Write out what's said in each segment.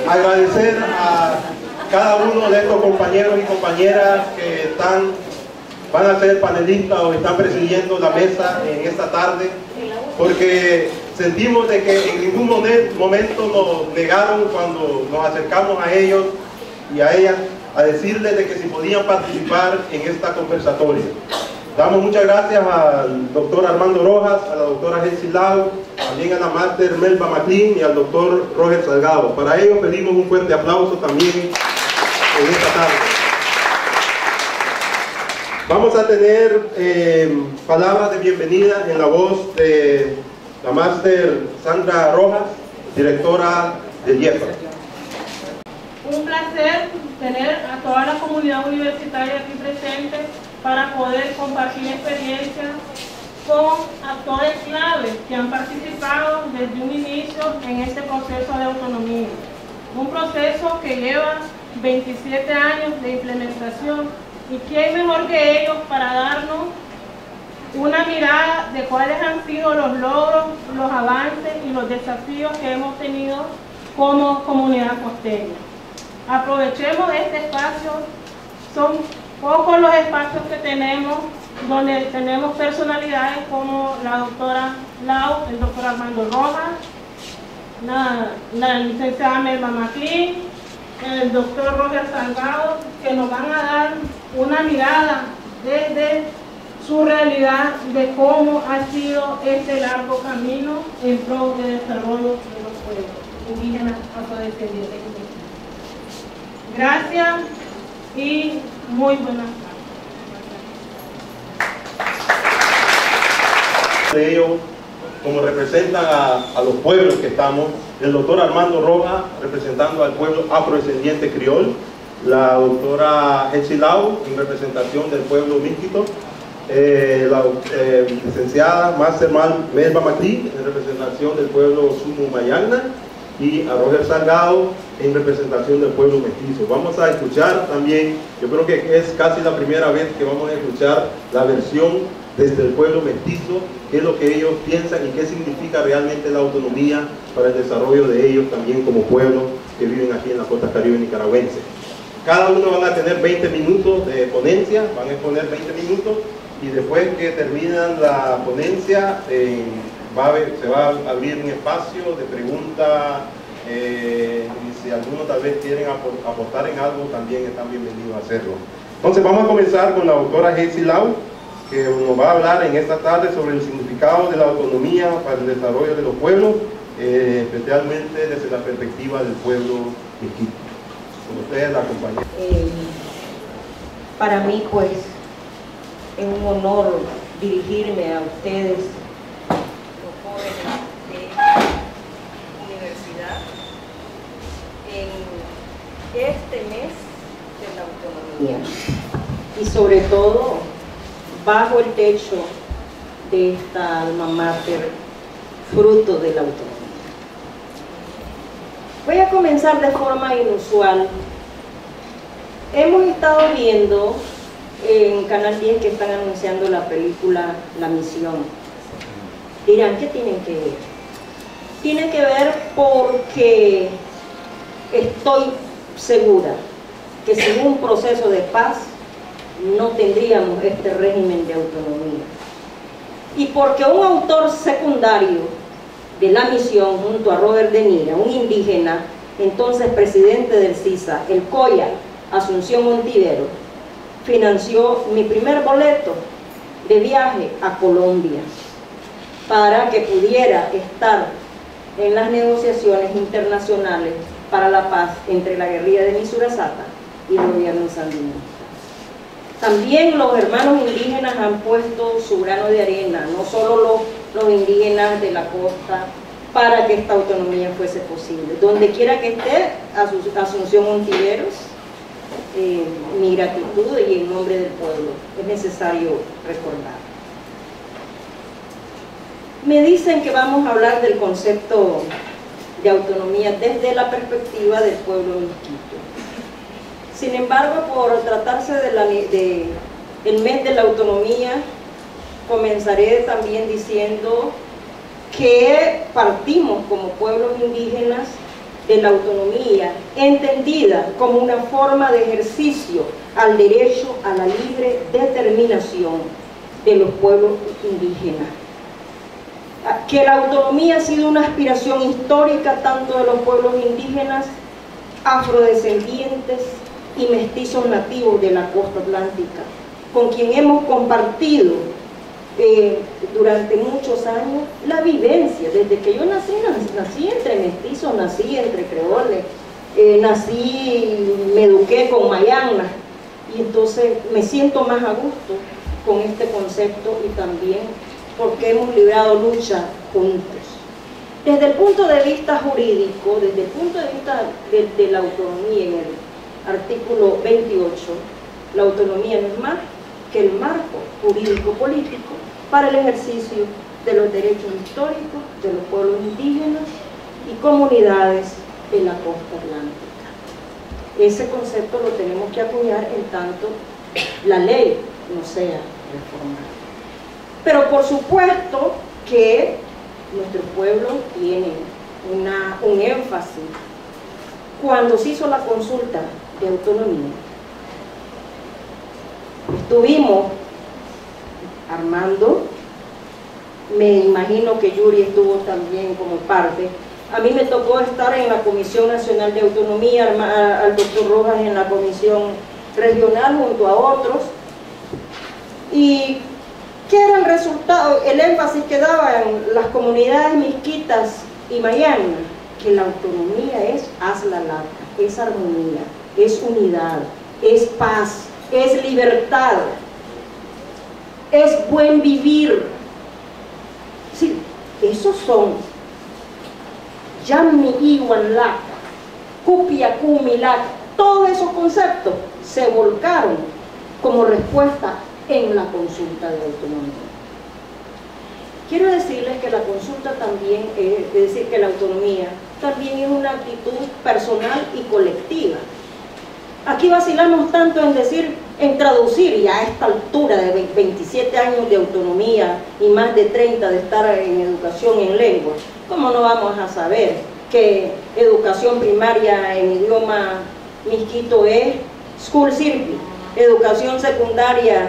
agradecer a cada uno de estos compañeros y compañeras que van a ser panelistas o están presidiendo la mesa en esta tarde, porque sentimos de que en ningún momento nos negaron cuando nos acercamos a ellos y a ellas a decirles de que si podían participar en esta conversatoria. Damos muchas gracias al doctor Armando Rojas, a la doctora Jessie Lau, también a la máster Melba McLean y al doctor Roger Salgado. Para ellos pedimos un fuerte aplauso también en esta tarde. Vamos a tener palabras de bienvenida en la voz de la máster Sandra Rojas, directora del IEFA. Un placer tener a toda la comunidad universitaria aquí presente para poder compartir experiencias con actores claves que han participado desde un inicio en este proceso de autonomía. Un proceso que lleva 27 años de implementación, y quién mejor que ellos para darnos una mirada de cuáles han sido los logros, los avances y los desafíos que hemos tenido como comunidad costeña. Aprovechemos este espacio, son pocos los espacios que tenemos donde tenemos personalidades como la doctora Lau, el doctor Armando Rojas, la licenciada Melba McLean, el doctor Roger Salgado, que nos van a dar una mirada desde su realidad de cómo ha sido este largo camino en pro de desarrollo de los pueblos indígenas afrodescendientes. Gracias y muy buenas tardes. De ellos, como representan a los pueblos que estamos, el doctor Armando Rojas representando al pueblo afrodescendiente criol, la doctora Jessie Lau en representación del pueblo místico, la licenciada máster Melba McLean en representación del pueblo Sumu Mayagna, y a Roger Salgado en representación del pueblo mestizo. Vamos a escuchar también, yo creo que es casi la primera vez que vamos a escuchar la versión desde el pueblo mestizo, qué es lo que ellos piensan y qué significa realmente la autonomía para el desarrollo de ellos también como pueblo que viven aquí en la costa caribe nicaragüense. Cada uno van a tener 20 minutos de ponencia, van a exponer 20 minutos, y después que terminan la ponencia se va a abrir un espacio de preguntas, y si algunos tal vez quieren aportar en algo, también están bienvenidos a hacerlo. Entonces vamos a comenzar con la doctora Jessie Lau, que nos va a hablar en esta tarde sobre el significado de la autonomía para el desarrollo de los pueblos, especialmente desde la perspectiva del pueblo miskito. Con ustedes la compañera. Para mí, pues, es un honor dirigirme a ustedes, los jóvenes de esta universidad, en este mes de la autonomía, y sobre todo bajo el techo de esta alma mater, fruto de la autonomía. Voy a comenzar de forma inusual. Hemos estado viendo en Canal 10 que están anunciando la película La Misión. Dirán, ¿qué tienen que ver? Tienen que ver porque estoy segura que sin un proceso de paz no tendríamos este régimen de autonomía. Y porque un autor secundario de La Misión, junto a Robert De Nira, un indígena, entonces presidente del CISA, el Coya Asunción Ontivero, financió mi primer boleto de viaje a Colombia para que pudiera estar en las negociaciones internacionales para la paz entre la guerrilla de Misurasata y el gobierno sandinista. También los hermanos indígenas han puesto su grano de arena, no solo los indígenas de la costa, para que esta autonomía fuese posible. Donde quiera que esté, Asunción Ontiveros, mi gratitud y en nombre del pueblo, es necesario recordar. Me dicen que vamos a hablar del concepto de autonomía desde la perspectiva del pueblo miskito. Sin embargo, por tratarse del mes de la autonomía, comenzaré también diciendo que partimos como pueblos indígenas de la autonomía, entendida como una forma de ejercicio al derecho a la libre determinación de los pueblos indígenas. Que la autonomía ha sido una aspiración histórica tanto de los pueblos indígenas, afrodescendientes y mestizos nativos de la costa atlántica, con quien hemos compartido durante muchos años la vivencia. Desde que yo nací entre mestizos, nací entre creoles, me eduqué con mayana, y entonces me siento más a gusto con este concepto, y también porque hemos librado lucha juntos. Desde el punto de vista jurídico, desde el punto de vista de la autonomía, en el artículo 28, la autonomía no es más que el marco jurídico-político para el ejercicio de los derechos históricos de los pueblos indígenas y comunidades de la costa atlántica. Ese concepto lo tenemos que acuñar en tanto la ley no sea reformada. Pero por supuesto que nuestro pueblo tiene un énfasis. Cuando se hizo la consulta de autonomía, estuvimos Armando, me imagino que Yuri estuvo también como parte. A mí me tocó estar en la Comisión Nacional de Autonomía, al doctor Rojas en la Comisión Regional junto a otros. ¿Y qué era el resultado? El énfasis que daban las comunidades misquitas y mayanas, que la autonomía es hazla larga, es armonía, es unidad, es paz, es libertad, es buen vivir. Sí, esos son Yamni Iwan Laka, Kupiakumi Laka, todos esos conceptos se volcaron como respuesta en la consulta de autonomía. Quiero decirles que la consulta también, es decir, que la autonomía también es una actitud personal y colectiva. Aquí vacilamos tanto en decir, en traducir, y a esta altura de 27 años de autonomía y más de 30 de estar en educación en lengua, ¿cómo no vamos a saber que educación primaria en idioma misquito es School Sirpi, educación secundaria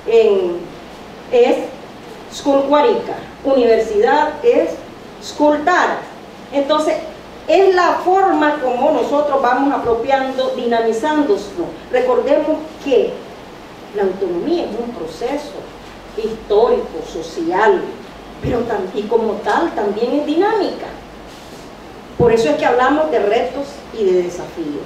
es School Cuarica, universidad es School Tara? Entonces, es la forma como nosotros vamos apropiando, dinamizándose. Recordemos que la autonomía es un proceso histórico, social, pero y como tal también es dinámica. Por eso es que hablamos de retos y de desafíos.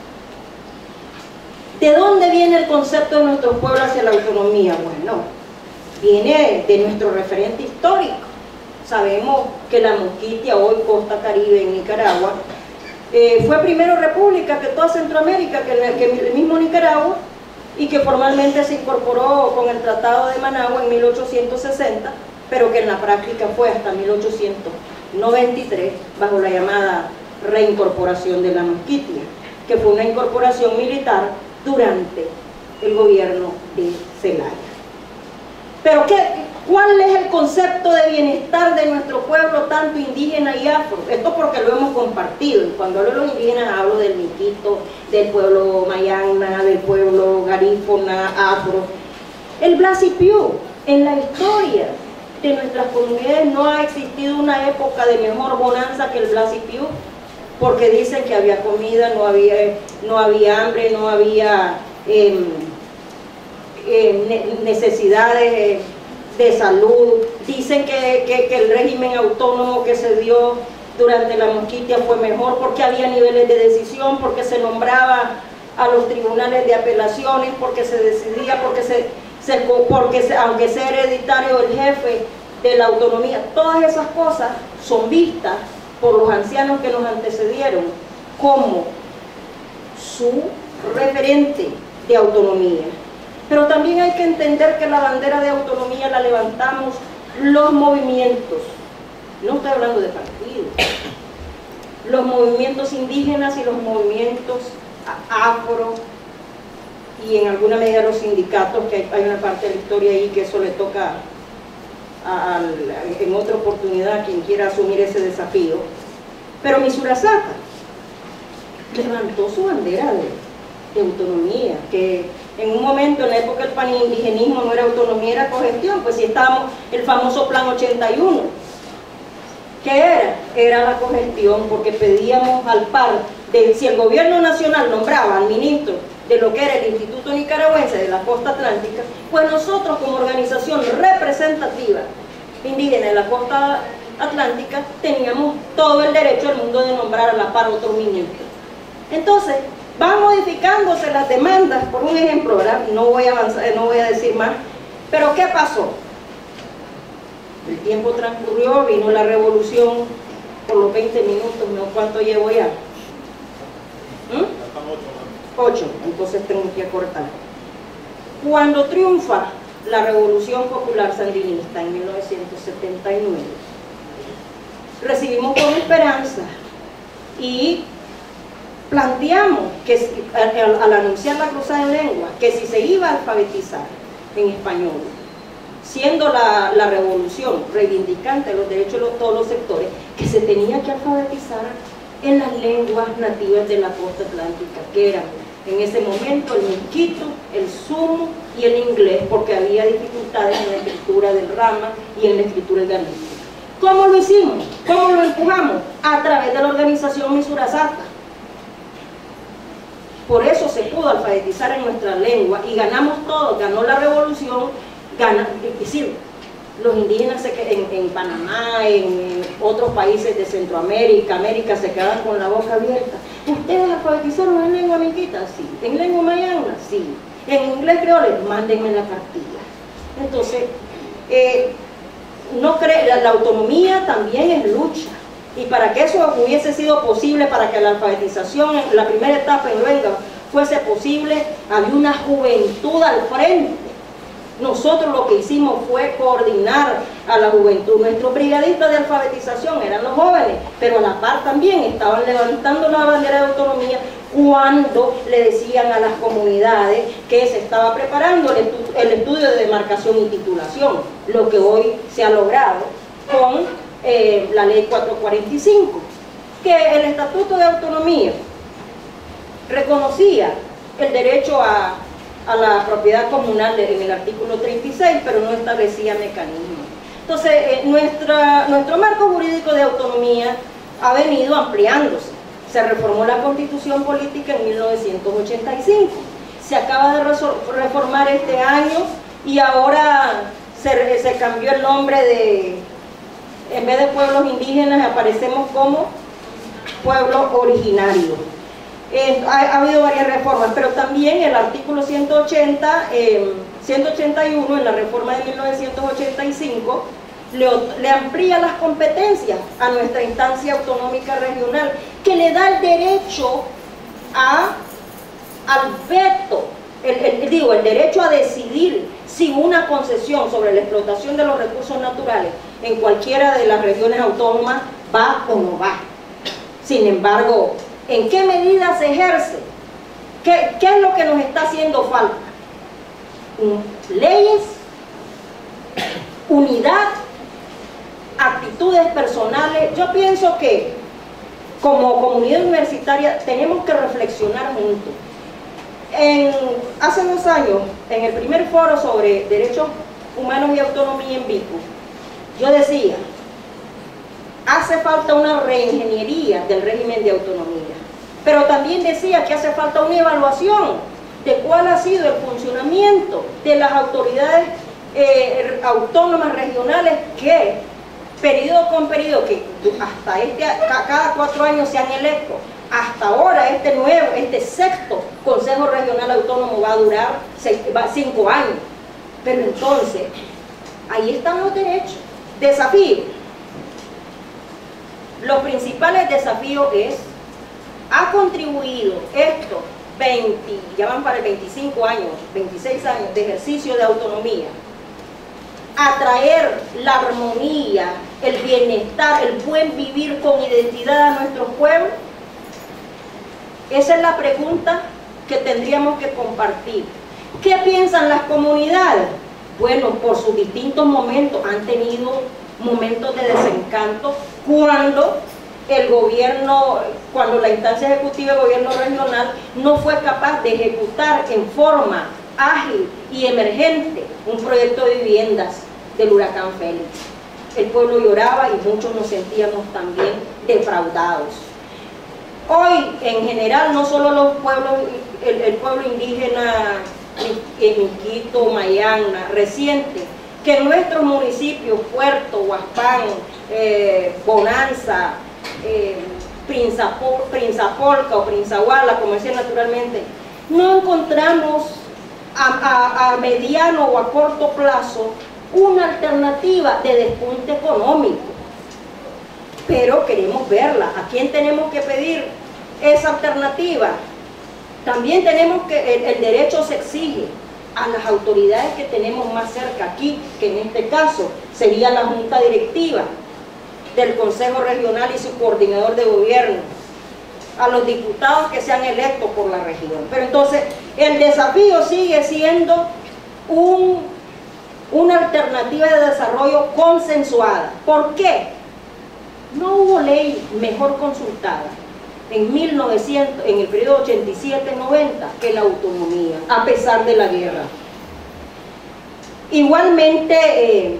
¿De dónde viene el concepto de nuestro pueblo hacia la autonomía? Bueno, viene de nuestro referente histórico. Sabemos que la Mosquitia, hoy Costa Caribe en Nicaragua, fue primero república que toda Centroamérica, que el mismo Nicaragua, y que formalmente se incorporó con el Tratado de Managua en 1860, pero que en la práctica fue hasta 1893 bajo la llamada reincorporación de la Mosquitia, que fue una incorporación militar durante el gobierno de Zelaya. Pero ¿cuál es el concepto de bienestar de nuestro pueblo, tanto indígena y afro? Esto porque lo hemos compartido. Cuando hablo de los indígenas hablo del miquito, del pueblo mayana, del pueblo garífona, afro. El Blasipiú, en la historia de nuestras comunidades no ha existido una época de mejor bonanza que el Blasipiú, porque dicen que había comida, no había hambre, no había necesidades de salud. Dicen que el régimen autónomo que se dio durante la Mosquitia fue mejor porque había niveles de decisión, porque se nombraba a los tribunales de apelaciones, porque se decidía, porque aunque sea hereditario el jefe de la autonomía. Todas esas cosas son vistas por los ancianos que nos antecedieron como su referente de autonomía. Pero también hay que entender que la bandera de autonomía la levantamos los movimientos, no estoy hablando de partidos, los movimientos indígenas y los movimientos afro, y en alguna medida los sindicatos, que hay una parte de la historia ahí que eso le toca en otra oportunidad a quien quiera asumir ese desafío. Pero Misurasaka levantó su bandera de autonomía, que en un momento en la época del panindigenismo no era autonomía, era cogestión, pues si estábamos el famoso Plan 81. ¿Qué era? Era la cogestión, porque pedíamos al par de si el gobierno nacional nombraba al ministro de lo que era el Instituto Nicaragüense de la Costa Atlántica, pues nosotros como organización representativa indígena de la Costa Atlántica teníamos todo el derecho del mundo de nombrar a la par otro ministro. Entonces, van modificándose las demandas, por un ejemplo, ¿verdad? No voy a avanzar, no voy a decir más, pero ¿qué pasó? El tiempo transcurrió, vino la revolución por los 20 minutos, ¿no? ¿Cuánto llevo ya? 8, entonces tengo que acortar. Cuando triunfa la Revolución Popular Sandinista en 1979, recibimos con esperanza y planteamos que al anunciar la cruzada en lengua, que si se iba a alfabetizar en español, siendo la revolución reivindicante de los derechos de todos los sectores, que se tenía que alfabetizar en las lenguas nativas de la costa atlántica, que eran en ese momento el miskito, el sumo y el inglés, porque había dificultades en la escritura del rama y en la escritura del galístico. ¿Cómo lo hicimos? ¿Cómo lo empujamos? A través de la organización Misurasata. Por eso se pudo alfabetizar en nuestra lengua y ganamos todos, ganó la revolución, es decir, los indígenas en Panamá, en otros países de Centroamérica, América, se quedaban con la boca abierta. ¿Ustedes alfabetizaron en lengua miquita? Sí. ¿En lengua mayana? Sí. ¿En inglés creole? Mándenme la cartilla. Entonces, la autonomía también es lucha. Y para que eso hubiese sido posible, para que la alfabetización en la primera etapa en Luenga fuese posible, había una juventud al frente. Nosotros lo que hicimos fue coordinar a la juventud. Nuestros brigadistas de alfabetización eran los jóvenes, pero a la par también estaban levantando la bandera de autonomía cuando le decían a las comunidades que se estaba preparando el estudio de demarcación y titulación, lo que hoy se ha logrado con la ley 445, que el Estatuto de Autonomía reconocía el derecho a la propiedad comunal en el artículo 36, pero no establecía mecanismos. Entonces, nuestro marco jurídico de autonomía ha venido ampliándose. Se reformó la Constitución Política en 1985, se acaba de reformar este año y ahora se cambió el nombre de, en vez de pueblos indígenas, aparecemos como pueblo originario. Ha habido varias reformas, pero también el artículo 181 en la reforma de 1985 le amplía las competencias a nuestra instancia autonómica regional, que le da el derecho al veto, el derecho a decidir si una concesión sobre la explotación de los recursos naturales en cualquiera de las regiones autónomas va o no va. Sin embargo, ¿en qué medida se ejerce? ¿Qué es lo que nos está haciendo falta? Leyes, unidad, actitudes personales. Yo pienso que como comunidad universitaria tenemos que reflexionar juntos. Hace 2 años, en el primer foro sobre derechos humanos y autonomía en Vico, yo decía, hace falta una reingeniería del régimen de autonomía, pero también decía que hace falta una evaluación de cuál ha sido el funcionamiento de las autoridades autónomas regionales que, periodo con periodo, que hasta cada 4 años se han electo, hasta ahora este sexto Consejo Regional Autónomo va a durar 5 años. Pero entonces, ahí están los derechos. Desafíos. Los principales desafíos ha contribuido estos 20, ya van para 25 años, 26 años de ejercicio de autonomía, a traer la armonía, el bienestar, el buen vivir con identidad a nuestros pueblos. Esa es la pregunta que tendríamos que compartir. ¿Qué piensan las comunidades? Bueno, por sus distintos momentos han tenido momentos de desencanto cuando el gobierno, cuando la instancia ejecutiva del gobierno regional no fue capaz de ejecutar en forma ágil y emergente un proyecto de viviendas del huracán Félix. El pueblo lloraba y muchos nos sentíamos también defraudados. Hoy, en general, no solo los pueblos, el pueblo indígena Miquito, Mayana, reciente, que en nuestros municipios, Puerto, Huaspán, Bonanza, Prinzapolca o Prinzahuala, como decía naturalmente, no encontramos a mediano o a corto plazo una alternativa de despunte económico, pero queremos verla. ¿A quién tenemos que pedir esa alternativa? También tenemos que, el derecho se exige a las autoridades que tenemos más cerca aquí, que en este caso sería la Junta Directiva del Consejo Regional y su coordinador de gobierno, a los diputados que sean electos por la región. Pero entonces el desafío sigue siendo una alternativa de desarrollo consensuada. ¿Por qué? No hubo ley mejor consultada en el periodo 87-90 que la autonomía, a pesar de la guerra. Igualmente,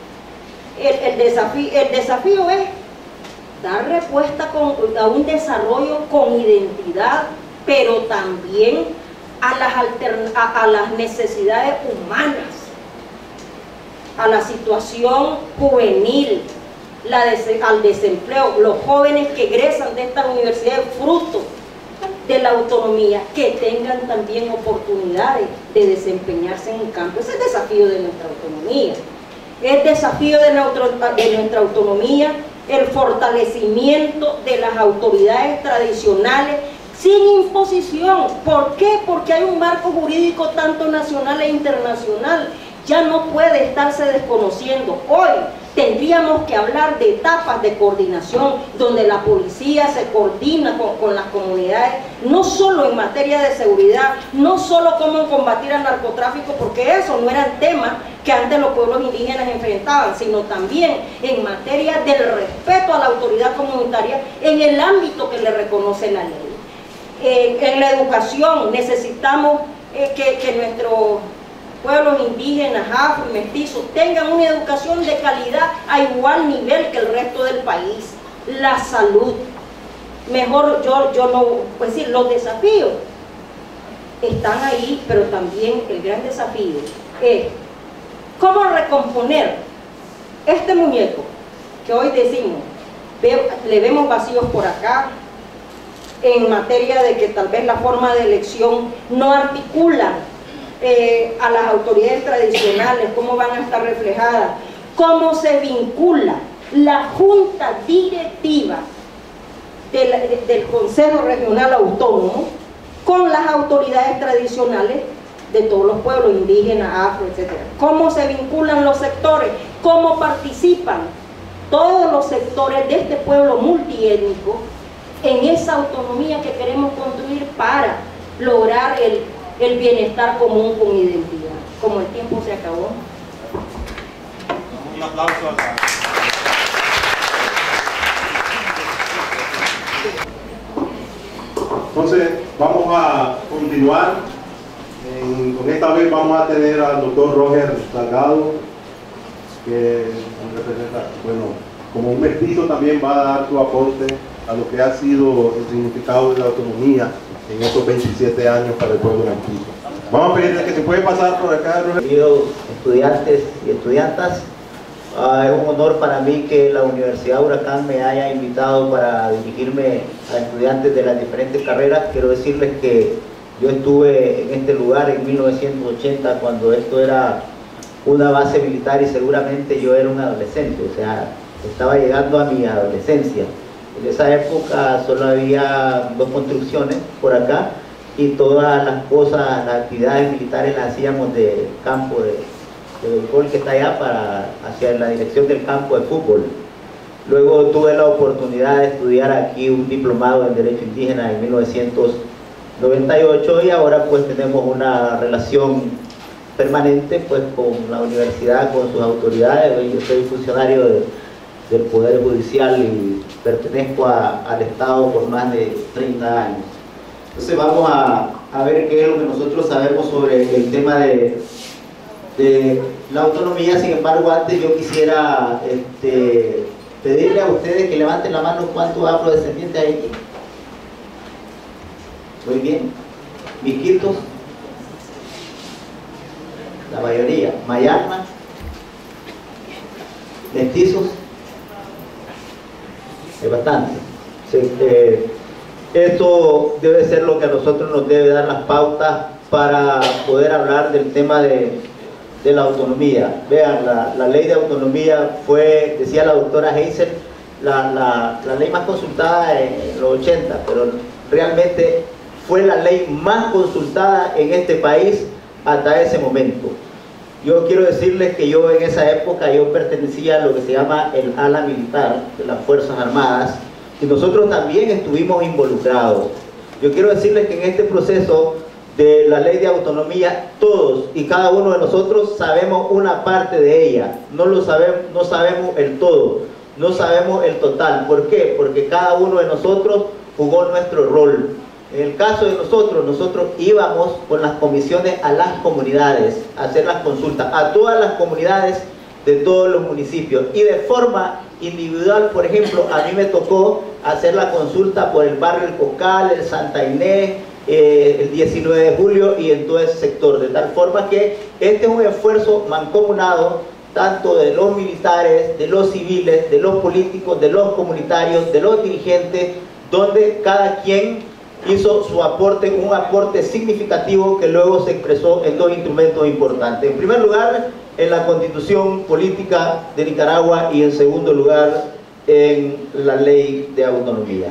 el desafío es dar respuesta a un desarrollo con identidad, pero también a las necesidades humanas, a la situación juvenil, al desempleo, los jóvenes que egresan de estas universidades fruto de la autonomía, que tengan también oportunidades de desempeñarse en un campo. Ese es el desafío de nuestra autonomía. El desafío de nuestra autonomía, el fortalecimiento de las autoridades tradicionales sin imposición. ¿Por qué? Porque hay un marco jurídico tanto nacional e internacional. Ya no puede estarse desconociendo. Hoy tendríamos que hablar de etapas de coordinación donde la policía se coordina con las comunidades, no solo en materia de seguridad, no solo cómo combatir al narcotráfico, porque eso no eran temas que antes los pueblos indígenas enfrentaban, sino también en materia del respeto a la autoridad comunitaria en el ámbito que le reconoce la ley. En la educación necesitamos que nuestros pueblos indígenas, afro y mestizos tengan una educación de calidad a igual nivel que el resto del país. La salud, mejor yo no, pues sí, los desafíos están ahí, pero también el gran desafío es cómo recomponer este muñeco que hoy decimos, le vemos vacíos por acá, en materia de que tal vez la forma de elección no articula a las autoridades tradicionales, cómo van a estar reflejadas, cómo se vincula la junta directiva del Consejo Regional Autónomo con las autoridades tradicionales de todos los pueblos indígenas, afro, etc. Cómo se vinculan los sectores, cómo participan todos los sectores de este pueblo multiétnico en esa autonomía que queremos construir para lograr el bienestar común con identidad. Como el tiempo se acabó. Un aplauso a la... Entonces, vamos a continuar. Con esta vez vamos a tener al doctor Roger Salgado, que representa, bueno, como un mestizo también va a dar su aporte a lo que ha sido el significado de la autonomía en estos 27 años para el pueblo mestizo. Vamos a pedirle que se puede pasar por acá, Roger. Queridos estudiantes y estudiantas, es un honor para mí que la Universidad Huracán me haya invitado para dirigirme a estudiantes de las diferentes carreras. Quiero decirles que yo estuve en este lugar en 1980 cuando esto era una base militar y seguramente yo era un adolescente, o sea, estaba llegando a mi adolescencia. En esa época solo había 2 construcciones por acá y todas las cosas, las actividades militares las hacíamos del campo de béisbol que está allá hacia la dirección del campo de fútbol. Luego tuve la oportunidad de estudiar aquí un diplomado en Derecho Indígena en 1998 y ahora pues tenemos una relación permanente pues con la universidad, con sus autoridades. Yo soy funcionario del Poder Judicial y pertenezco al Estado por más de 30 años. Entonces vamos a ver qué es lo que nosotros sabemos sobre el tema de la autonomía. Sin embargo, antes yo quisiera pedirle a ustedes que levanten la mano cuántos afrodescendientes hay aquí. Muy bien. Miquitos, la mayoría. Mayarna, mestizos, es bastante. Sí, esto debe ser lo que a nosotros nos debe dar las pautas para poder hablar del tema de la autonomía. Vean, la ley de autonomía fue, decía la doctora Heisel, la ley más consultada en los 80, pero realmente fue la ley más consultada en este país hasta ese momento. Yo quiero decirles que yo en esa época yo pertenecía a lo que se llama el ala militar de las Fuerzas Armadas y nosotros también estuvimos involucrados. Yo quiero decirles que en este proceso de la ley de autonomía todos y cada uno de nosotros sabemos una parte de ella, no sabemos el todo, no sabemos el total. ¿Por qué? Porque cada uno de nosotros jugó nuestro rol. En el caso de nosotros íbamos con las comisiones a las comunidades a hacer las consultas, a todas las comunidades de todos los municipios, y de forma individual. Por ejemplo, a mí me tocó hacer la consulta por el barrio El Cocal, el Santa Inés, el 19 de julio y en todo ese sector, de tal forma que este es un esfuerzo mancomunado tanto de los militares, de los civiles, de los políticos, de los comunitarios, de los dirigentes, donde cada quien hizo su aporte, un aporte significativo que luego se expresó en dos instrumentos importantes. En primer lugar, en la Constitución Política de Nicaragua y en segundo lugar, en la Ley de Autonomía.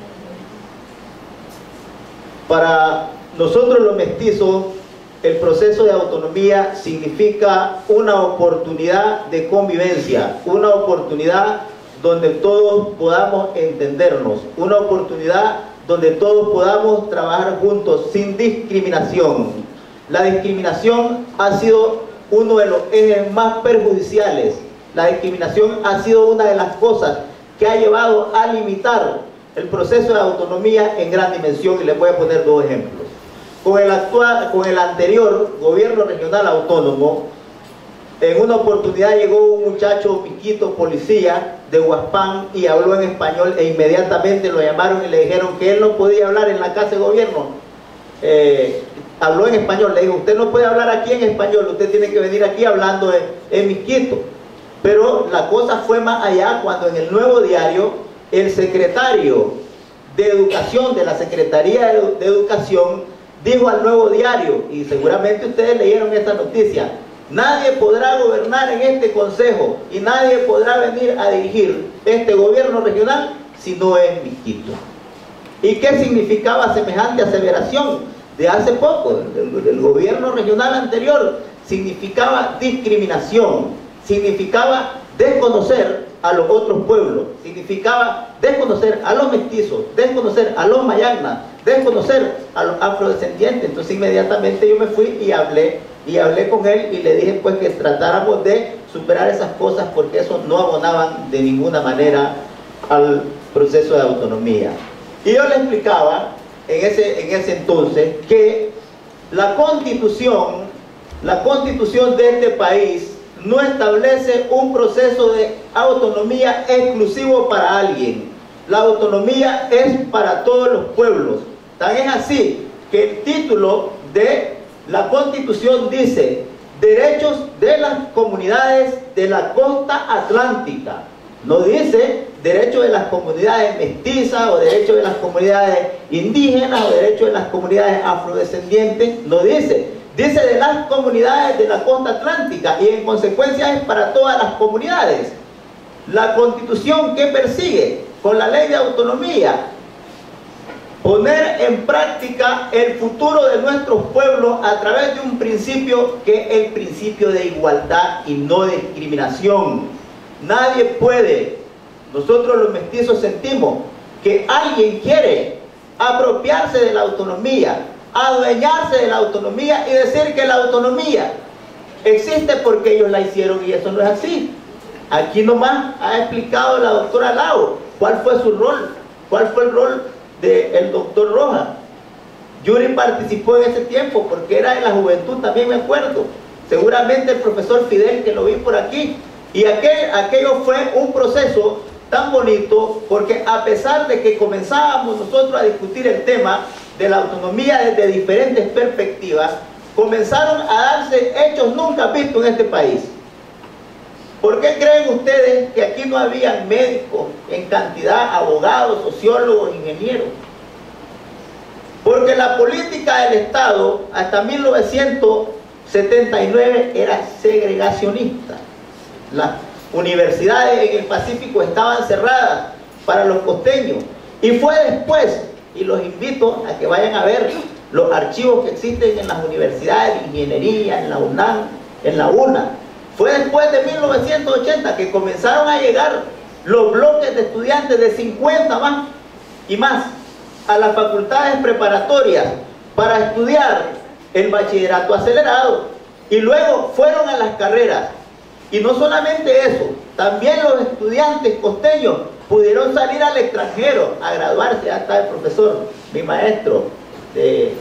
Para nosotros los mestizos, el proceso de autonomía significa una oportunidad de convivencia, una oportunidad donde todos podamos entendernos, una oportunidad donde todos podamos trabajar juntos sin discriminación. La discriminación ha sido uno de los ejes más perjudiciales. La discriminación ha sido una de las cosas que ha llevado a limitar el proceso de autonomía en gran dimensión, y les voy a poner dos ejemplos. Con el anterior gobierno regional autónomo, en una oportunidad llegó un muchacho piquito policía de Huaspán y habló en español, e inmediatamente lo llamaron y le dijeron que él no podía hablar en la casa de gobierno. Habló en español, le dijo: usted no puede hablar aquí en español, usted tiene que venir aquí hablando en misquito. Pero la cosa fue más allá cuando en el Nuevo Diario el secretario de Educación de la Secretaría de Educación dijo al Nuevo Diario, y seguramente ustedes leyeron esta noticia: nadie podrá gobernar en este consejo y nadie podrá venir a dirigir este gobierno regional si no es misquito. ¿Y qué significaba semejante aseveración de hace poco, del gobierno regional anterior? Significaba discriminación, significaba desconocer a los otros pueblos, significaba desconocer a los mestizos, desconocer a los mayagnas, desconocer a los afrodescendientes. Entonces inmediatamente yo me fui y hablé con él y le dije pues que tratáramos de superar esas cosas, porque eso no abonaban de ninguna manera al proceso de autonomía. Y yo le explicaba en ese entonces que la constitución de este país no establece un proceso de autonomía exclusivo para alguien. La autonomía es para todos los pueblos. Tan es así que el título de la Constitución dice: derechos de las comunidades de la costa atlántica. No dice derechos de las comunidades mestizas o derechos de las comunidades indígenas o derechos de las comunidades afrodescendientes. No dice. Dice de las comunidades de la costa atlántica, y en consecuencia es para todas las comunidades. La Constitución, ¿qué persigue con la ley de autonomía? Poner en práctica el futuro de nuestros pueblos a través de un principio que es el principio de igualdad y no de discriminación. Nadie puede, nosotros los mestizos sentimos que alguien quiere apropiarse de la autonomía, adueñarse de la autonomía y decir que la autonomía existe porque ellos la hicieron, y eso no es así. Aquí nomás ha explicado la doctora Lau cuál fue su rol, cuál fue el rol del doctor Rojas. Yuri participó en ese tiempo porque era de la juventud, también me acuerdo. Seguramente el profesor Fidel, que lo vi por aquí. Y aquello fue un proceso tan bonito, porque a pesar de que comenzábamos nosotros a discutir el tema de la autonomía desde diferentes perspectivas, comenzaron a darse hechos nunca vistos en este país. ¿Por qué creen ustedes que aquí no había médicos en cantidad, abogados, sociólogos, ingenieros? Porque la política del Estado hasta 1979 era segregacionista. Las universidades en el Pacífico estaban cerradas para los costeños. Y fue después, y los invito a que vayan a ver los archivos que existen en las universidades de ingeniería, en la UNAM, en la UNA. Fue después de 1980 que comenzaron a llegar los bloques de estudiantes de 50 más y más a las facultades preparatorias para estudiar el bachillerato acelerado, y luego fueron a las carreras. Y no solamente eso, también los estudiantes costeños pudieron salir al extranjero a graduarse. Ya está el profesor, mi maestro de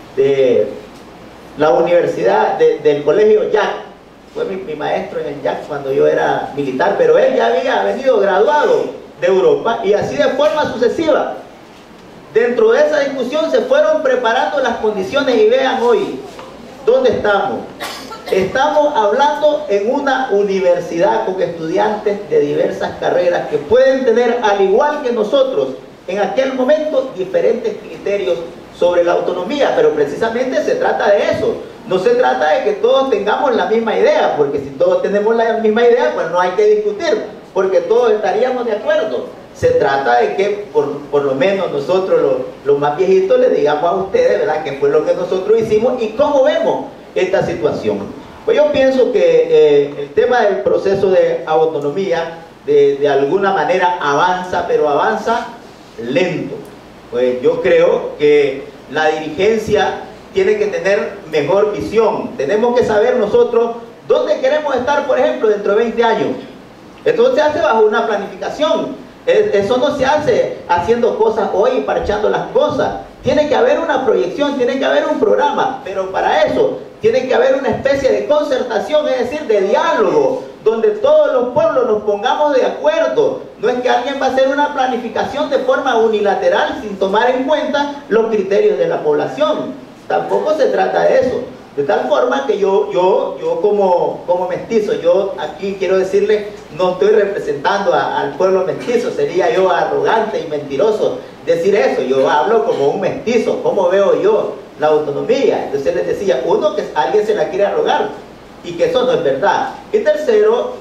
la universidad, del colegio Jack, fue mi maestro en el Jack cuando yo era militar, pero él ya había venido graduado de Europa, y así de forma sucesiva. Dentro de esa discusión se fueron preparando las condiciones, y vean hoy dónde estamos. Estamos hablando en una universidad con estudiantes de diversas carreras que pueden tener, al igual que nosotros, en aquel momento, diferentes criterios sobre la autonomía, pero precisamente se trata de eso. No se trata de que todos tengamos la misma idea, porque si todos tenemos la misma idea, pues no hay que discutir, porque todos estaríamos de acuerdo. Se trata de que por lo menos nosotros los más viejitos les digamos a ustedes, ¿verdad?, qué fue lo que nosotros hicimos y cómo vemos esta situación. Pues yo pienso que el tema del proceso de autonomía de alguna manera avanza, pero avanza lento. Pues yo creo que la dirigencia tiene que tener mejor visión. Tenemos que saber nosotros dónde queremos estar, por ejemplo, dentro de 20 años. Esto se hace bajo una planificación. Eso no se hace haciendo cosas hoy y parchando las cosas. Tiene que haber una proyección, tiene que haber un programa, pero para eso tiene que haber una especie de concertación, es decir, de diálogo, donde todos los pueblos nos pongamos de acuerdo. No es que alguien va a hacer una planificación de forma unilateral sin tomar en cuenta los criterios de la población. Tampoco se trata de eso. De tal forma que yo como mestizo, yo aquí quiero decirle, no estoy representando al pueblo mestizo, sería yo arrogante y mentiroso decir eso. Yo hablo como un mestizo, cómo veo yo la autonomía. Entonces les decía, uno, que alguien se la quiere arrogar y que eso no es verdad. Y tercero,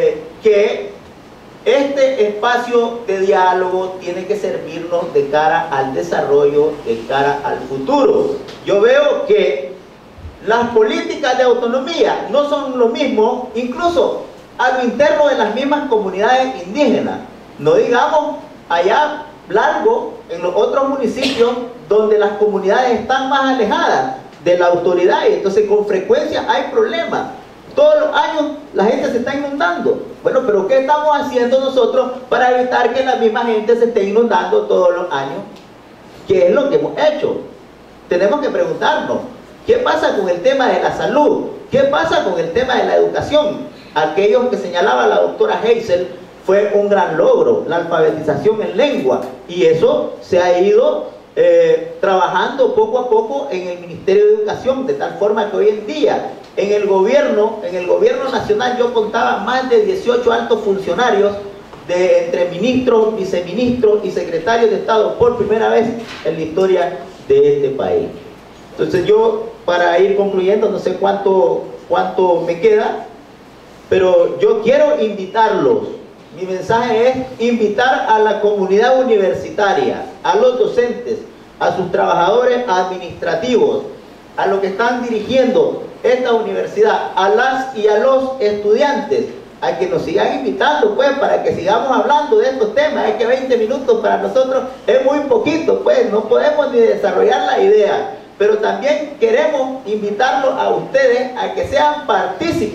que este espacio de diálogo tiene que servirnos de cara al desarrollo, de cara al futuro. Yo veo que las políticas de autonomía no son lo mismo, incluso a lo interno de las mismas comunidades indígenas. No digamos allá largo, en los otros municipios donde las comunidades están más alejadas de la autoridad, y entonces con frecuencia hay problemas. Todos los años la gente se está inundando. Bueno, pero ¿qué estamos haciendo nosotros para evitar que la misma gente se esté inundando todos los años? ¿Qué es lo que hemos hecho? Tenemos que preguntarnos, ¿qué pasa con el tema de la salud? ¿Qué pasa con el tema de la educación? Aquellos que señalaba la doctora Hazel, fue un gran logro, la alfabetización en lengua, y eso se ha ido trabajando poco a poco en el Ministerio de Educación, de tal forma que hoy en día en el gobierno nacional yo contaba más de 18 altos funcionarios entre ministros, viceministros y secretarios de Estado por primera vez en la historia de este país. Entonces yo, para ir concluyendo, no sé cuánto me queda, pero yo quiero invitarlos. Mi mensaje es invitar a la comunidad universitaria, a los docentes, a sus trabajadores administrativos, a los que están dirigiendo esta universidad, a las y a los estudiantes, a que nos sigan invitando, pues, para que sigamos hablando de estos temas. Es que 20 minutos para nosotros es muy poquito, pues, no podemos ni desarrollar la idea. Pero también queremos invitarlos a ustedes a que sean partícipes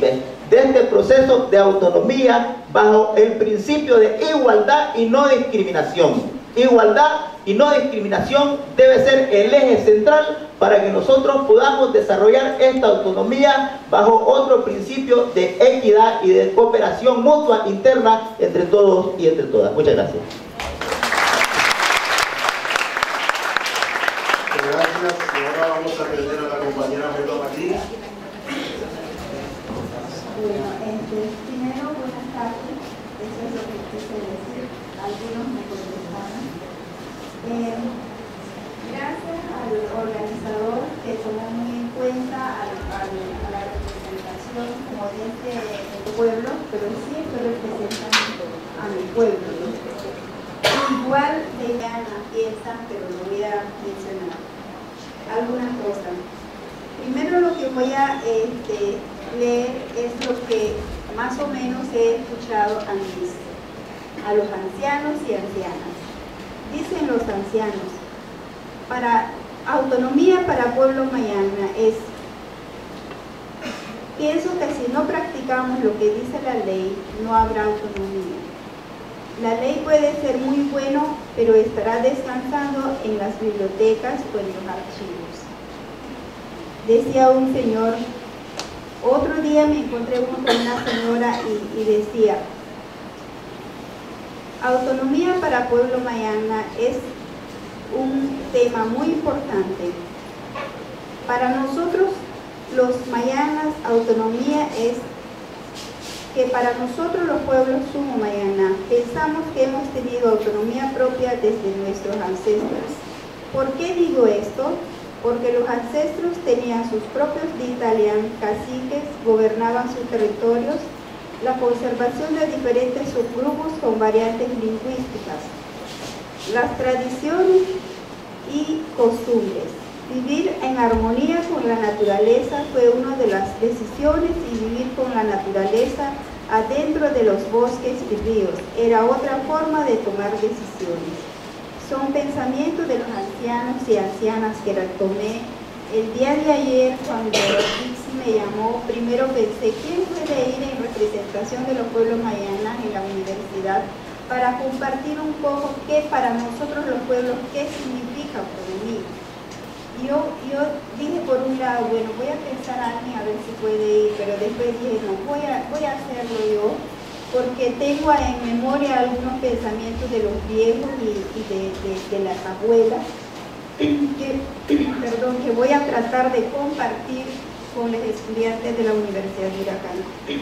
de este proceso de autonomía bajo el principio de igualdad y no discriminación. Igualdad y no discriminación debe ser el eje central para que nosotros podamos desarrollar esta autonomía bajo otro principio de equidad y de cooperación mutua interna entre todos y entre todas. Muchas gracias. Gracias. Y ahora vamos a atender a la compañera Melba Martínez. Bueno, primero, buenas tardes. Eso es lo que quise decir. Algunos me contestaron. Gracias al organizador que tomó muy en cuenta a la representación como de este pueblo, pero sí estoy representando a mi pueblo, ¿no? Igual de ya en la fiesta, pero lo voy a mencionar algunas cosas. Primero lo que voy a leer es lo que más o menos he escuchado antes a los ancianos y ancianas. Dicen los ancianos, para autonomía para Pueblo Mayana pienso que si no practicamos lo que dice la ley, no habrá autonomía. La ley puede ser muy bueno, pero estará descansando en las bibliotecas o en los archivos. Decía un señor, otro día me encontré con una señora y decía, autonomía para Pueblo Mayana es un tema muy importante. Para nosotros, los mayanas, autonomía es que para nosotros los pueblos sumo mayana, pensamos que hemos tenido autonomía propia desde nuestros ancestros. ¿Por qué digo esto? Porque los ancestros tenían sus propios ditalian, caciques, gobernaban sus territorios, la conservación de diferentes subgrupos con variantes lingüísticas, las tradiciones y costumbres. Vivir en armonía con la naturaleza fue una de las decisiones y vivir con la naturaleza adentro de los bosques y ríos era otra forma de tomar decisiones. Son pensamientos de los ancianos y ancianas que retomé el día de ayer cuando Dixie me llamó. Primero pensé, ¿quién puede ir en representación de los pueblos mayanas en la universidad para compartir un poco qué para nosotros los pueblos, qué significa autonomía? Yo dije por un lado, bueno, voy a pensar a alguien a ver si puede ir, pero después dije, no, voy a hacerlo yo, porque tengo en memoria algunos pensamientos de los viejos y de las abuelas, que voy a tratar de compartir con los estudiantes de la Universidad de Iracán.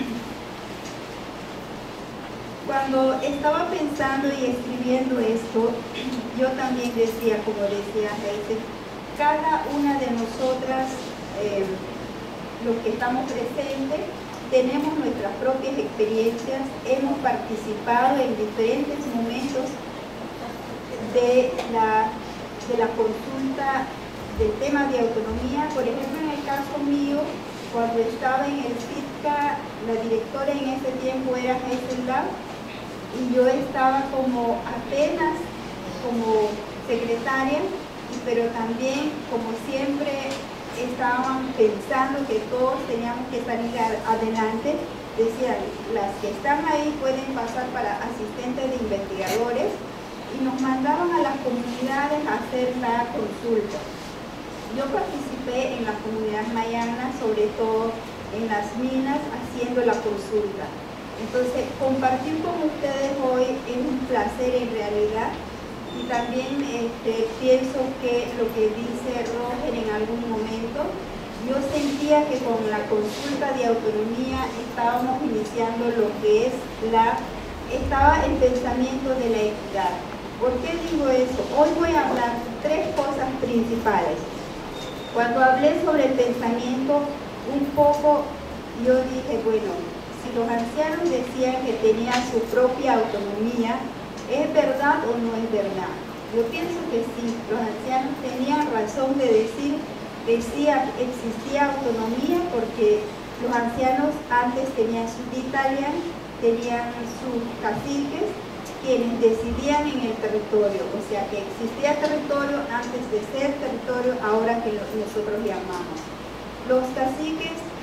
Cuando estaba pensando y escribiendo esto, yo también decía, como decía Heise, cada una de nosotras, los que estamos presentes, tenemos nuestras propias experiencias, hemos participado en diferentes momentos de la consulta del tema de autonomía. Por ejemplo, en el caso mío, cuando estaba en el CITCA, la directora en ese tiempo era Heise Lau, y yo estaba como apenas como secretaria, pero también, como siempre, estaban pensando que todos teníamos que salir adelante. Decían, las que están ahí pueden pasar para asistentes de investigadores, y nos mandaban a las comunidades a hacer la consulta. Yo participé en las comunidades mayanas, sobre todo en las minas, haciendo la consulta. Entonces, compartir con ustedes hoy es un placer en realidad. Y también pienso que lo que dice Roger en algún momento, yo sentía que con la consulta de autonomía estábamos iniciando lo que es estaba el pensamiento de la equidad. ¿Por qué digo eso? Hoy voy a hablar tres cosas principales. Cuando hablé sobre el pensamiento, un poco yo dije, bueno, si los ancianos decían que tenían su propia autonomía, ¿es verdad o no es verdad? Yo pienso que sí, los ancianos tenían razón de decir que sí existía autonomía, porque los ancianos antes tenían su ditalian, tenían sus caciques, quienes decidían en el territorio, o sea que existía territorio antes de ser territorio, ahora que nosotros llamamos. Los caciques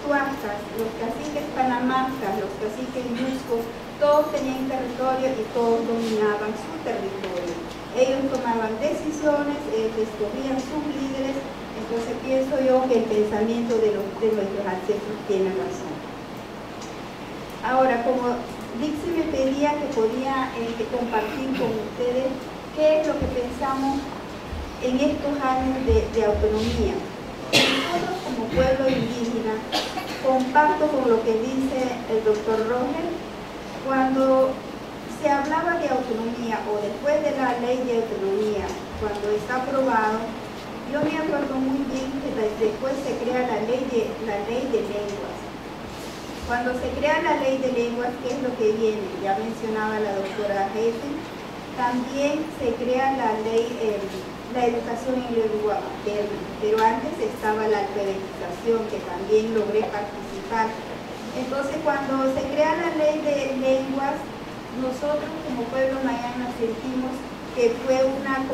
tuascas, los caciques panamascas, los caciques yuscos, todos tenían territorio y todos dominaban su territorio. Ellos tomaban decisiones, escogían sus líderes. Entonces pienso yo que el pensamiento de nuestros ancestros tiene razón. Ahora, como Dixie me pedía que podía compartir con ustedes qué es lo que pensamos en estos años de autonomía. Nosotros como pueblo indígena, comparto con lo que dice el doctor Roger, cuando se hablaba de autonomía o después de la ley de autonomía, cuando está aprobado, yo me acuerdo muy bien que después se crea la ley de lenguas. Cuando se crea la ley de lenguas, ¿qué es lo que viene? Ya mencionaba la doctora Hesse, también se crea la ley, la educación en lengua materna, pero antes estaba la alfabetización, que también logré participar. Entonces, cuando se crea la ley de lenguas, nosotros como pueblo mayana sentimos que fue una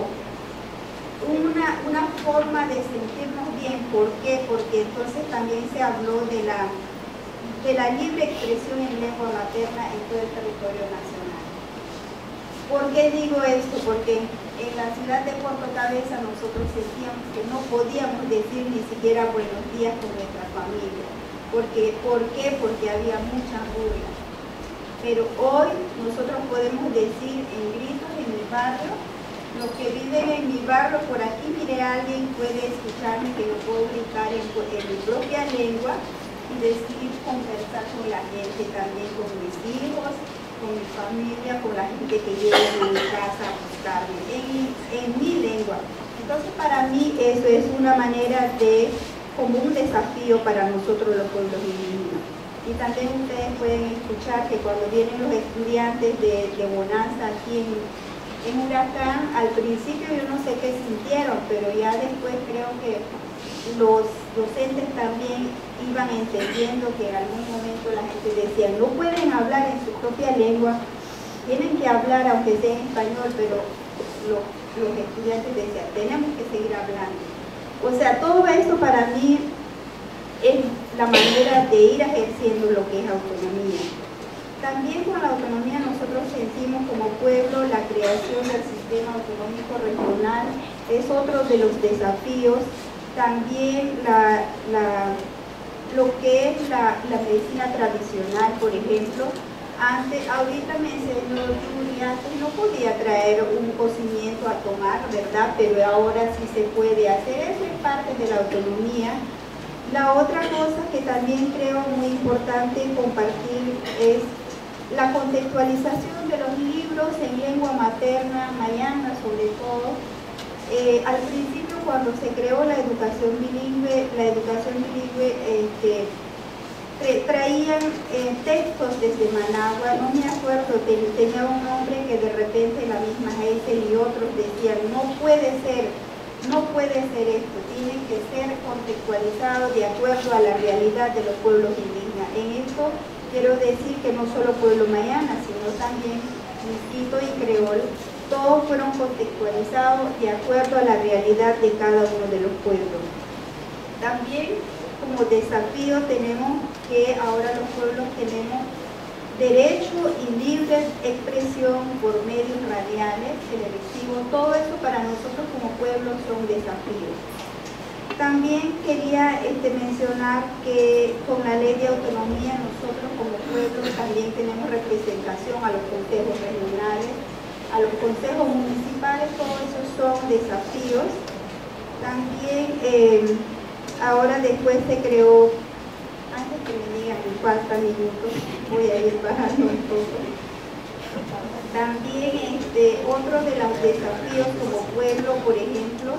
forma de sentirnos bien. ¿Por qué? Porque entonces también se habló de la libre expresión en lengua materna en todo el territorio nacional. ¿Por qué digo esto? Porque en la ciudad de Puerto Cabeza nosotros sentíamos que no podíamos decir ni siquiera buenos días con nuestra familia. ¿Por qué? Porque había mucha burla. Pero hoy nosotros podemos decir en gritos en mi barrio, los que viven en mi barrio, por aquí mire alguien puede escucharme que yo puedo gritar en mi propia lengua y decir, conversar con la gente también, con mis hijos, con mi familia, con la gente que llega a mi casa a buscarme, en mi lengua. Entonces para mí eso es una manera como un desafío para nosotros los pueblos indígenas. Y también ustedes pueden escuchar que cuando vienen los estudiantes de Bonanza aquí en Huracán, al principio yo no sé qué sintieron, pero ya después creo que los docentes también iban entendiendo que en algún momento la gente decía, no pueden hablar en su propia lengua, tienen que hablar aunque sea en español, pero los estudiantes decían, tenemos que seguir hablando. O sea, todo eso para mí es la manera de ir ejerciendo lo que es autonomía. También con la autonomía nosotros sentimos como pueblo la creación del sistema autonómico regional, es otro de los desafíos. También lo que es la medicina tradicional, por ejemplo, ahorita me enseñó Yuri, antes no podía traer un cocimiento a tomar, ¿verdad? Pero ahora sí se puede hacer, eso es parte de la autonomía. La otra cosa que también creo muy importante compartir es la contextualización de los libros en lengua materna, mayana sobre todo. Al principio, cuando se creó la educación bilingüe traían textos desde Managua, no me acuerdo, tenía un nombre que de repente la misma Hazel y otros decían, no puede ser esto, tiene que ser contextualizado de acuerdo a la realidad de los pueblos indígenas. En esto quiero decir que no solo pueblo mayana, sino también Miskito y Creol, todos fueron contextualizados de acuerdo a la realidad de cada uno de los pueblos. También como desafío tenemos que ahora los pueblos tenemos derecho y libre expresión por medios radiales, televisivos, todo eso para nosotros como pueblo son desafíos. También quería mencionar que con la ley de autonomía nosotros como pueblo también tenemos representación a los consejos regionales, a los consejos municipales, todos esos son desafíos. También ahora después se creó, antes que me digan en 40 minutos, voy a ir bajando un poco. También otro de los desafíos como pueblo, por ejemplo,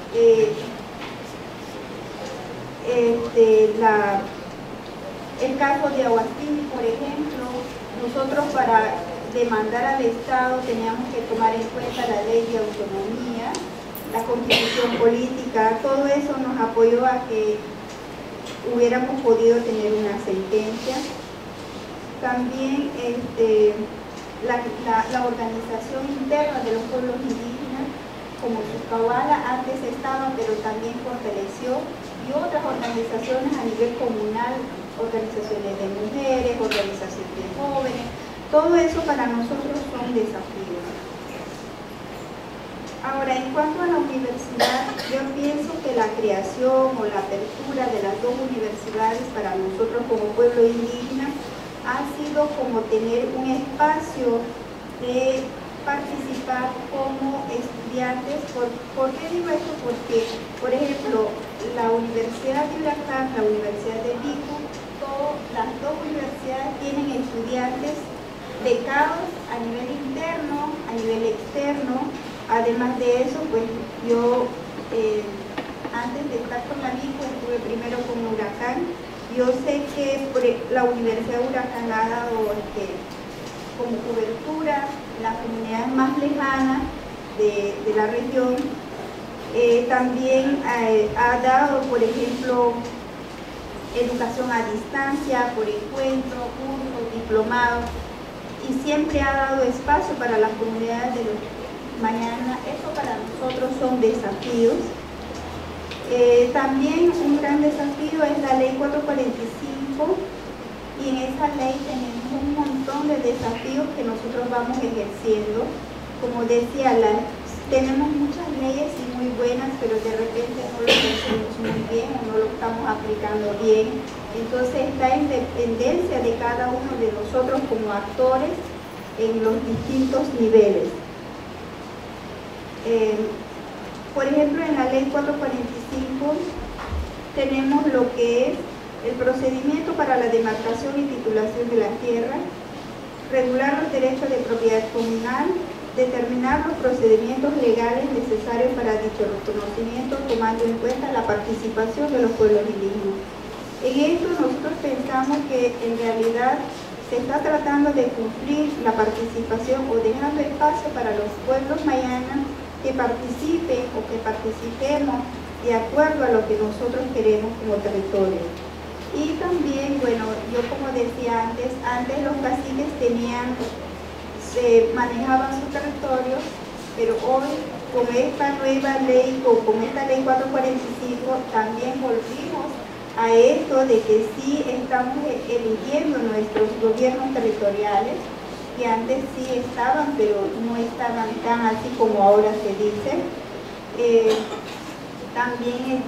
el caso de Aguastini, por ejemplo, nosotros para demandar al Estado teníamos que tomar en cuenta la ley de autonomía, la constitución política, todo eso nos apoyó a que hubiéramos podido tener una sentencia. También la organización interna de los pueblos indígenas, como Sucabala, antes estaba, pero también fortaleció, y otras organizaciones a nivel comunal, organizaciones de mujeres, organizaciones de jóvenes. Todo eso para nosotros son desafíos. Ahora, en cuanto a la universidad, yo pienso que la creación o la apertura de las dos universidades para nosotros como pueblo indígena ha sido como tener un espacio de participar como estudiantes. ¿Por qué digo esto? Porque, por ejemplo, la Universidad de Huracán, la Universidad de Pico, las dos universidades tienen estudiantes becados a nivel interno, a nivel externo. Además de eso, pues yo antes de estar con la Pico estuve primero con Huracán. Yo sé que la Universidad de Huracán ha dado como cobertura las comunidades más lejanas de la región. También ha dado, por ejemplo, educación a distancia, por encuentro, cursos, diplomados, y siempre ha dado espacio para las comunidades de los mañana. Eso para nosotros son desafíos. También un gran desafío es la ley 445, y en esa ley tenemos un montón de desafíos que nosotros vamos ejerciendo. Como decía, tenemos muchas leyes y muy buenas, pero de repente no lo hacemos muy bien o no lo estamos aplicando bien. Entonces está en dependencia de cada uno de nosotros como actores en los distintos niveles. Por ejemplo, en la ley 445 tenemos lo que es el procedimiento para la demarcación y titulación de la tierra, regular los derechos de propiedad comunal, determinar los procedimientos legales necesarios para dicho reconocimiento, tomando en cuenta la participación de los pueblos indígenas. En esto nosotros pensamos que en realidad se está tratando de cumplir la participación o dejando espacio para los pueblos mayanas que participen o que participemos de acuerdo a lo que nosotros queremos como territorio. Y también, bueno, yo como decía antes los caciques se manejaban sus territorios, pero hoy con esta nueva ley, con esta ley 445, también volvimos a esto de que sí estamos eligiendo nuestros gobiernos territoriales, que antes sí estaban, pero no estaban tan así como ahora se dice. También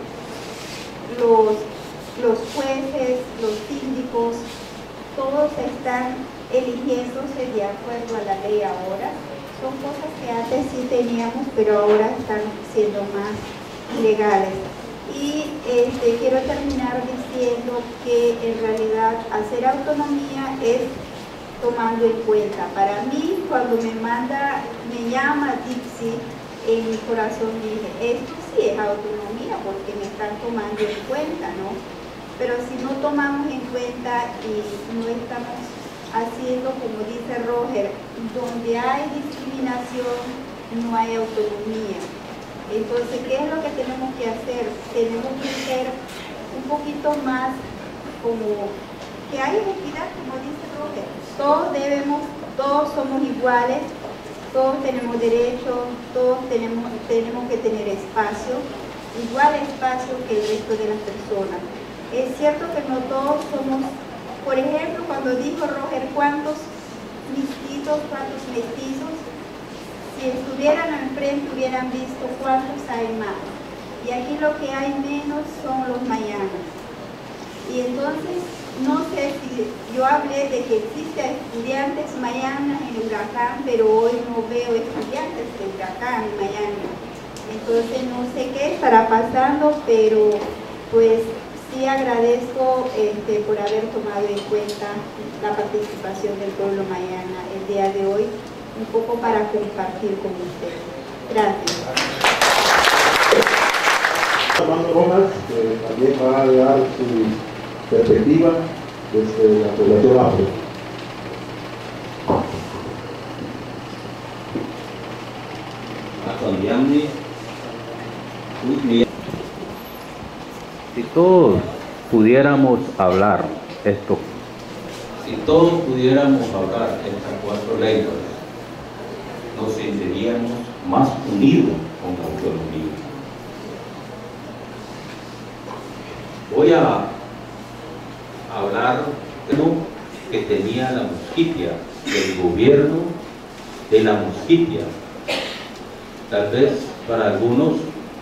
los jueces, los síndicos, todos están eligiéndose de acuerdo a la ley ahora. Son cosas que antes sí teníamos, pero ahora están siendo más legales. Y quiero terminar diciendo que en realidad hacer autonomía es tomando en cuenta. Para mí, cuando me llama Dixie, en mi corazón dije, esto sí es autonomía porque me están tomando en cuenta, ¿no? Pero si no tomamos en cuenta y no estamos haciendo, como dice Roger, donde hay discriminación, no hay autonomía. Entonces, ¿qué es lo que tenemos que hacer? Tenemos que ser un poquito más como que hay equidad, como dice Roger. Todos somos iguales, todos tenemos derechos, todos tenemos que tener espacio, igual espacio que el resto de las personas. Es cierto que no todos somos, por ejemplo, cuando dijo Roger, ¿cuántos mestizos? Si estuvieran al frente hubieran visto cuántos hay más. Y aquí lo que hay menos son los mayanas. Y entonces, no sé si yo hablé de que existen estudiantes mayanas en Huracán, pero hoy no veo estudiantes de Huracán en Miami. Entonces no sé qué estará pasando, pero pues sí agradezco por haber tomado en cuenta la participación del pueblo mayana el día de hoy, un poco para compartir con ustedes. Gracias. Armando Rojas, que también va a dar su perspectiva desde la población afro. Si todos pudiéramos hablar estas cuatro lenguas, nos sentiríamos más unido contra el pueblo mío. Voy a hablar de lo que tenía la Mosquitia, el gobierno de la Mosquitia. Tal vez para algunos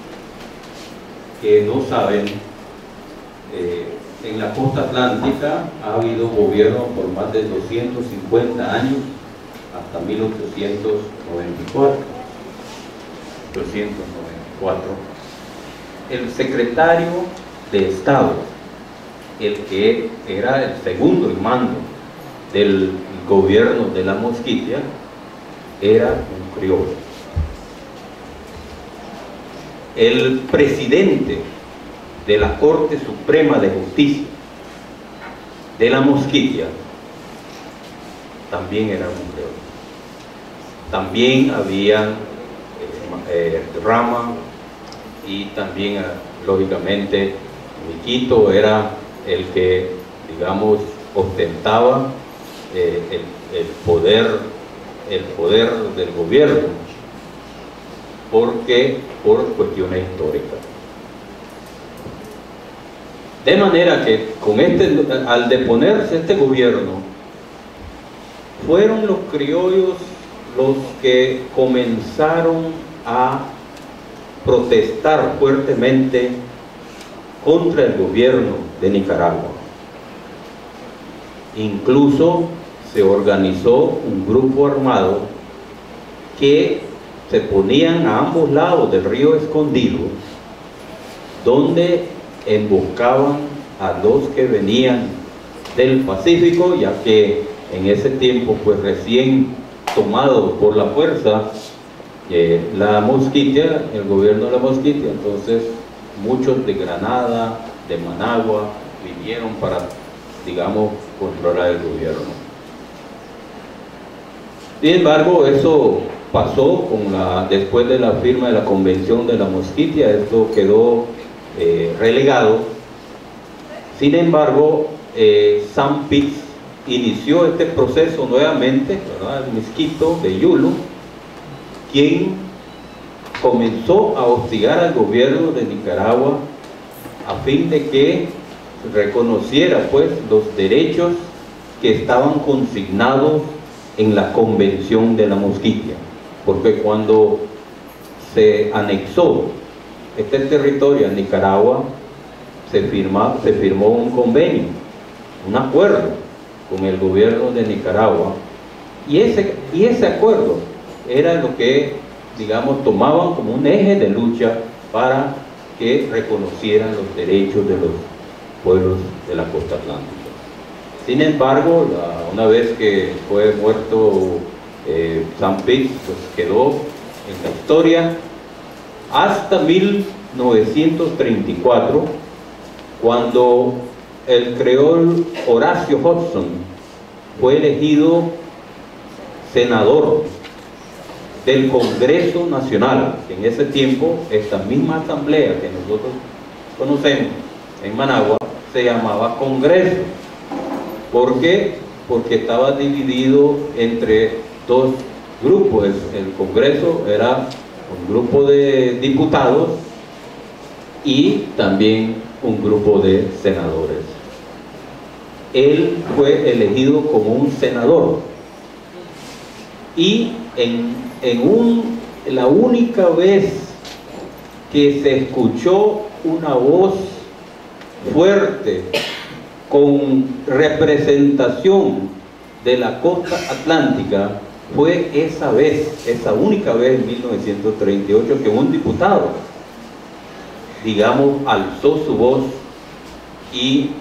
que no saben, en la costa atlántica ha habido gobierno por más de 250 años, hasta 1894. El secretario de Estado, el que era el segundo en mando del gobierno de la Mosquitia, era un criollo. El presidente de la Corte Suprema de Justicia de la Mosquitia también era un criollo. También había Rama, y también lógicamente Miquito era el que, digamos, ostentaba el poder del gobierno, por cuestiones históricas. De manera que al deponerse este gobierno, fueron los criollos los que comenzaron a protestar fuertemente contra el gobierno de Nicaragua. Incluso se organizó un grupo armado que se ponían a ambos lados del río Escondido, donde emboscaban a los que venían del Pacífico, ya que en ese tiempo, pues recién tomado por la fuerza la Mosquitia, el gobierno de la Mosquitia, entonces muchos de Granada, de Managua, vinieron para, digamos, controlar el gobierno. Sin embargo, eso pasó después de la firma de la Convención de la Mosquitia, esto quedó relegado. Sin embargo, San Pix inició este proceso nuevamente, ¿verdad? El Miskito de Yulu, quien comenzó a hostigar al gobierno de Nicaragua a fin de que reconociera, pues, los derechos que estaban consignados en la Convención de la Mosquitia, porque cuando se anexó este territorio a Nicaragua, se firmó un convenio, un acuerdo con el gobierno de Nicaragua, y ese acuerdo era lo que, digamos, tomaban como un eje de lucha para que reconocieran los derechos de los pueblos de la costa atlántica. Sin embargo, una vez que fue muerto San Pix, pues quedó en la historia hasta 1934, cuando el creol Horacio Hudson fue elegido senador del Congreso Nacional, que en ese tiempo esta misma asamblea que nosotros conocemos en Managua se llamaba Congreso. ¿Por qué? Porque estaba dividido entre dos grupos. El Congreso era un grupo de diputados y también un grupo de senadores. Él fue elegido como un senador, y la única vez que se escuchó una voz fuerte con representación de la costa atlántica fue esa única vez en 1938, que un diputado, digamos, alzó su voz y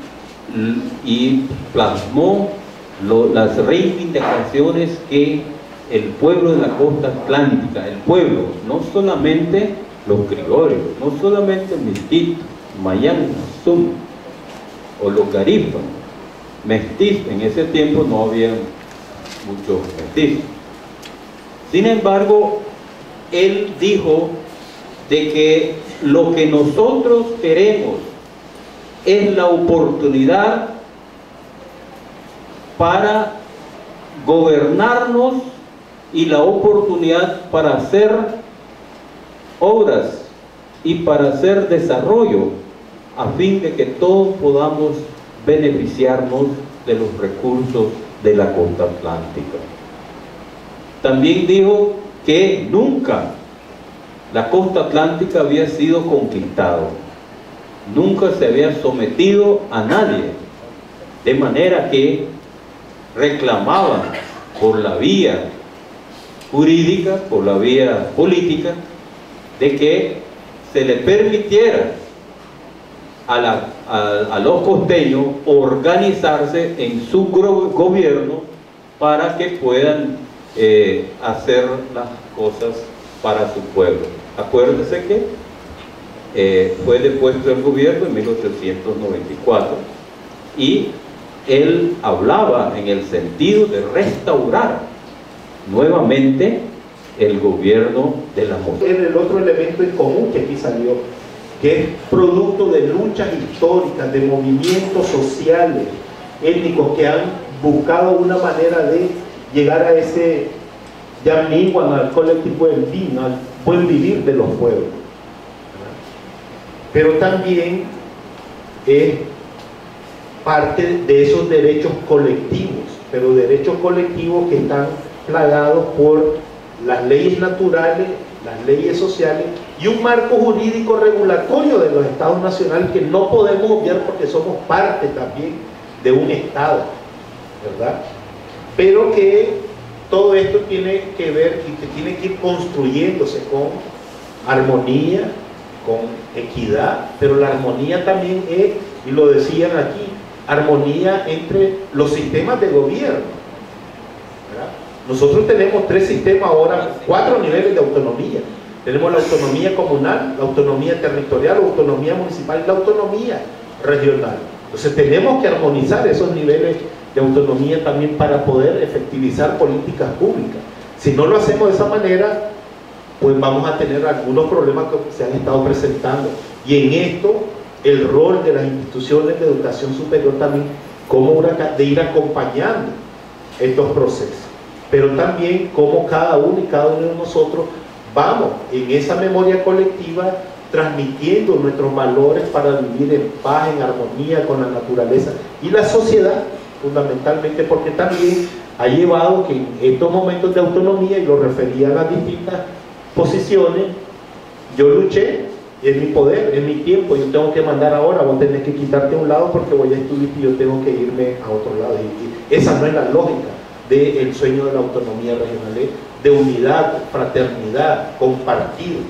plasmó las reivindicaciones que el pueblo de la costa atlántica, el pueblo, no solamente los criollos, no solamente el Miskito, Mayán, Zum o los garífanos, mestizos. En ese tiempo no había muchos mestizos. Sin embargo, él dijo de que lo que nosotros queremos es la oportunidad para gobernarnos y la oportunidad para hacer obras y para hacer desarrollo a fin de que todos podamos beneficiarnos de los recursos de la costa atlántica. También dijo que nunca la costa atlántica había sido conquistada, nunca se había sometido a nadie, de manera que reclamaban por la vía jurídica, por la vía política, de que se le permitiera a los costeños organizarse en su gobierno para que puedan hacer las cosas para su pueblo. Acuérdense que fue depuesto el gobierno en 1894 y él hablaba en el sentido de restaurar nuevamente el gobierno de la monarquía. El otro elemento en común que aquí salió, que es producto de luchas históricas, de movimientos sociales, étnicos, que han buscado una manera de llegar a ese Yamniwan, al colectivo del bien, al buen vivir de los pueblos. Pero también es parte de esos derechos colectivos, pero derechos colectivos que están plagados por las leyes naturales, las leyes sociales y un marco jurídico regulatorio de los estados nacionales que no podemos obviar porque somos parte también de un estado, ¿verdad? Pero que todo esto tiene que ver y que tiene que ir construyéndose con armonía, con equidad, pero la armonía también es, y lo decían aquí, armonía entre los sistemas de gobierno, ¿verdad? Nosotros tenemos 3 sistemas ahora, 4 niveles de autonomía. Tenemos la autonomía comunal, la autonomía territorial, la autonomía municipal y la autonomía regional. Entonces tenemos que armonizar esos niveles de autonomía también para poder efectivizar políticas públicas. Si no lo hacemos de esa manera, pues vamos a tener algunos problemas que se han estado presentando. Y en esto, el rol de las instituciones de educación superior también, como de ir acompañando estos procesos. Pero también como cada uno y cada uno de nosotros vamos en esa memoria colectiva transmitiendo nuestros valores para vivir en paz, en armonía con la naturaleza y la sociedad, fundamentalmente, porque también ha llevado que en estos momentos de autonomía, y lo refería a las distintas posiciones, yo luché en mi poder, en mi tiempo, yo tengo que mandar ahora, vos tenés que quitarte a un lado porque voy a estudiar y yo tengo que irme a otro lado. Y esa no es la lógica del sueño de la autonomía regional, de unidad, fraternidad, compartido.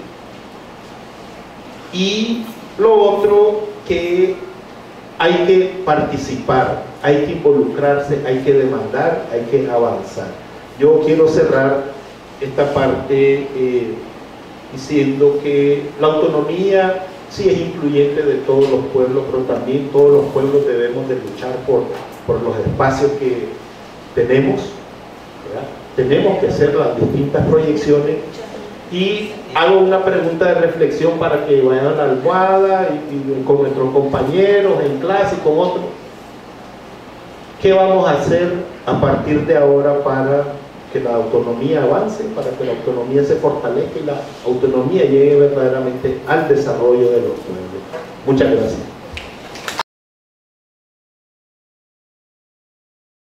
Y lo otro, que hay que participar, hay que involucrarse, hay que demandar, hay que avanzar. Yo quiero cerrar esta parte diciendo que la autonomía sí es incluyente de todos los pueblos, pero también todos los pueblos debemos de luchar por los espacios que tenemos, ¿verdad? Tenemos que hacer las distintas proyecciones. Y hago una pregunta de reflexión para que vayan a la almohada y con nuestros compañeros en clase y con otros. ¿Qué vamos a hacer a partir de ahora para que la autonomía avance, para que la autonomía se fortalezca y la autonomía llegue verdaderamente al desarrollo de los pueblos? Muchas gracias.